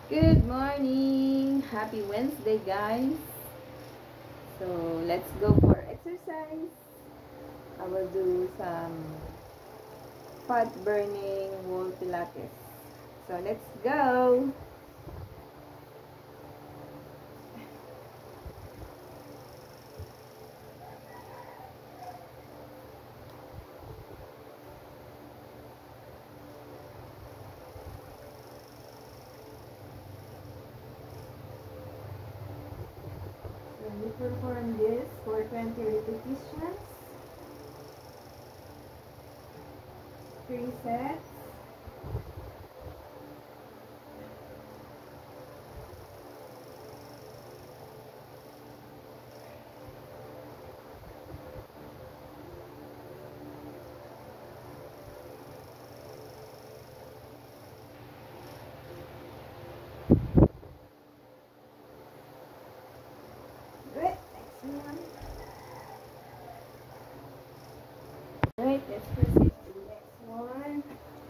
Good morning! Happy Wednesday, guys! So, let's go for exercise. I will do some fat burning wall pilates. So, let's go! So, we perform this for 20 repetitions, 3 sets. Good. Next one. Alright, let's proceed to the next one.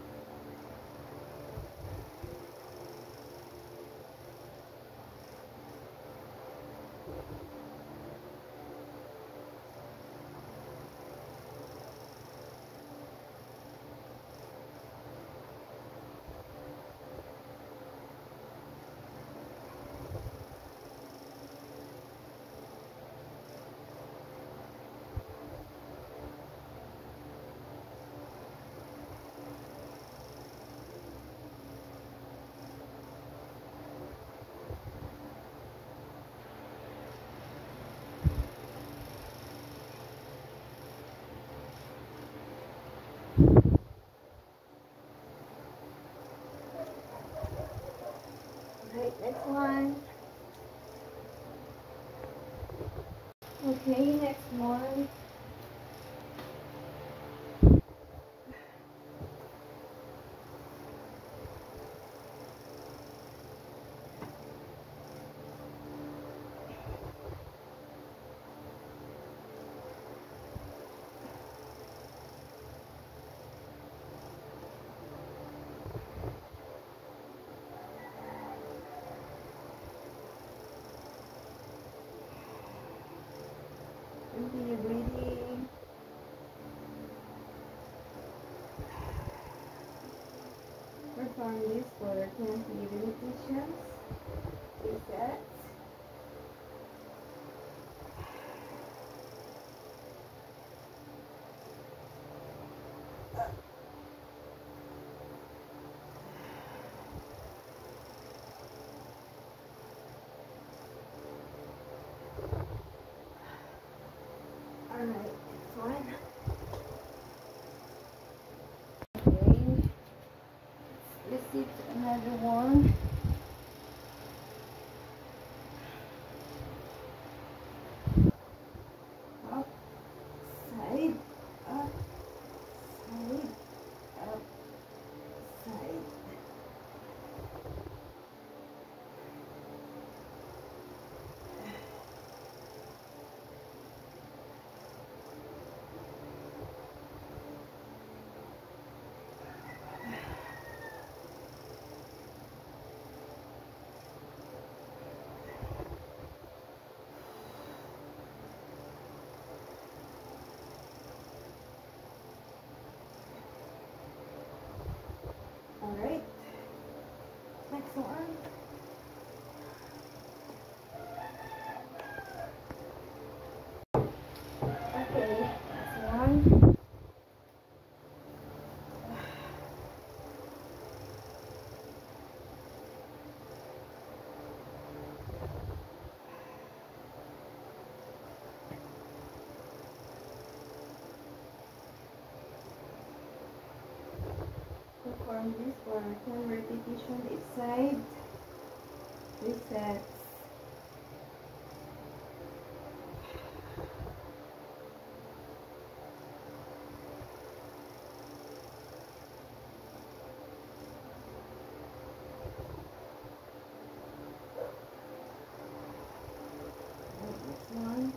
Alright, next one. Okay, next one. Continue breathing. Perform this for 20 repetitions, 3 sets. Alright, next one. Okay, let's see another one. Up, side, up, side, up, side. Alright, next one. Okay, next one. Perform this for 10 repetitions each side. 3 sets. Next one.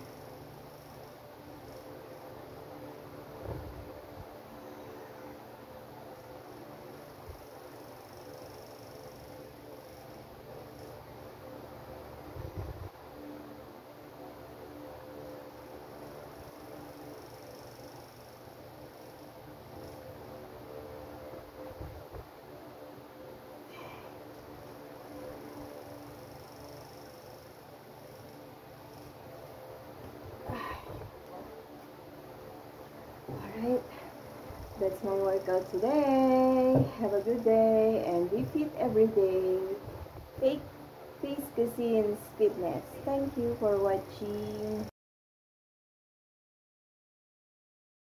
Alright, that's my workout today. Have a good day and be fit every day. Fake Face Cuisines Fitness. Thank you for watching.